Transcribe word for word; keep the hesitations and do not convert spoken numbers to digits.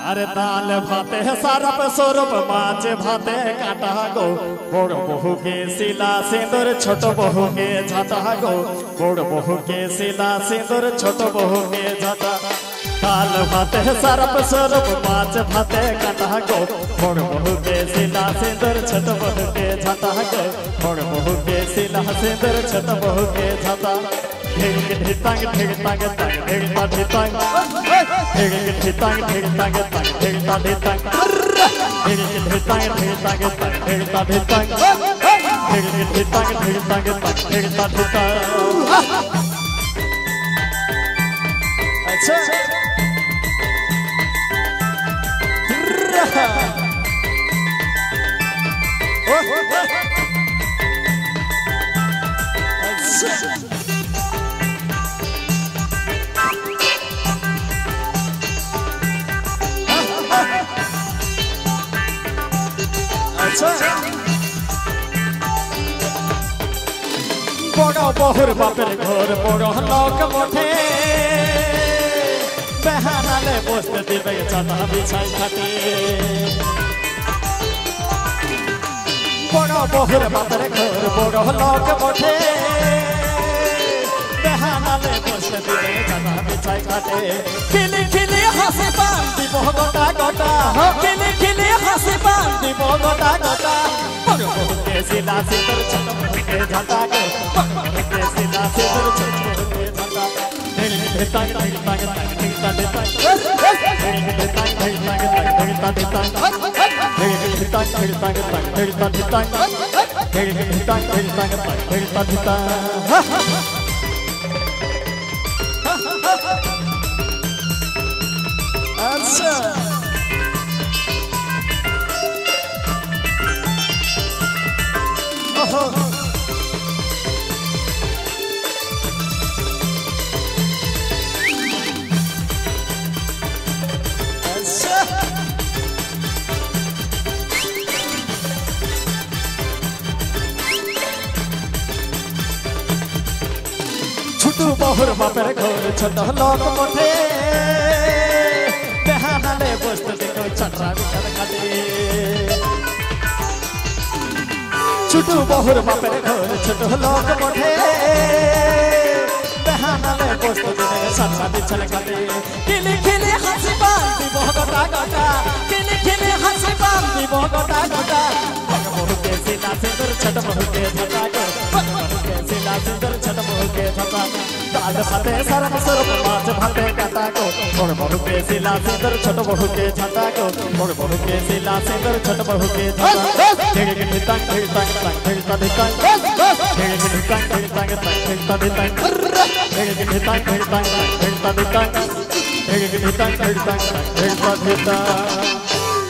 अरे दाल भाते सारप स्वरूप माछ भाते काटा गो बड़ बहु के सिला सिंदूर छोट बहु के झाटा गो बड़ बहु के सिला सिंदूर छोट बहु के झाटा दाल भाते सारप स्वरूप माछ भाते काटा गो बड़ बहु के सिला सिंदूर छोट बहु के झाटा गो बड़ बहु के सिला सिंदूर छोट बहु के झाटा ढेग ढितांग ढेग तांग तांग ढेग ता ढितांग ढेग ढितांग ढेग तांग तांग ढेग ता ढितांग ढेग ढितांग ढेग तांग तांग ढेग ता ढितांग ढेग ढितांग ढेग तांग तांग ढेग ता ढितांग। अच्छा बड़ा बहुर बापर घर बड़ा लोक मोठे बहाना ले बसते दिवे चाटा बिछाई खाते बड़ा बहुर बापर घर बड़ा लोक मोठे बहाना ले बसते दिवे चाटा बिछाई खाते खिली खिली हंसी बांधी गोटा गोटा खिली खिली हंसी बांधी गोटा गोटा सिला सिंदूर छोट बहु के झाटा गो के सिला सिंदूर छोट बहु के झाटा ढेग ढितांग ढेग तांग तांग ढेग ता ढितांग ढेग ढितांग ढेग तांग तांग ढेग ता ढितांग ढेग ढितांग ढेग तांग तांग ढेग ता ढितांग ढेग ढितांग ढेग तांग तांग ढेग ता ढितांग। अच्छा छुटू बहुर बापर घर छोट लोक मोठे बहाना ले बसते देखो चटरा बिछाई खाते छुटू बहुर बापर घर छोट लोक मोठे बहाना ले बसते देखो चटरा बिछाई खाते खिली खिली हंसी बांधी गोटा गोटा खिली खिली हंसी बांधी गोटा गोटा बहु के सिला सिंदूर छोट बहु के झाटा गो बहु के सिला सिंदूर छोट बहु के झाटा दाल भाते सारप स्वरूप माछ भाते काटा गो बड़ बहु के सिला सिंदूर छोट बहु के झाटा गो बड़ बहु के सिला सिंदूर छोट बहु के झाटा ढेग ढितांग ढेग तांग तांग ढेग ता ढितांग ढेग ढितांग ढेग तांग तांग ढेग ता ढितांग ढेग ढितांग ढेग तांग तांग ढेग ता ढितांग ढेग ढितांग ढेग तांग तांग ढेग ता ढितांग।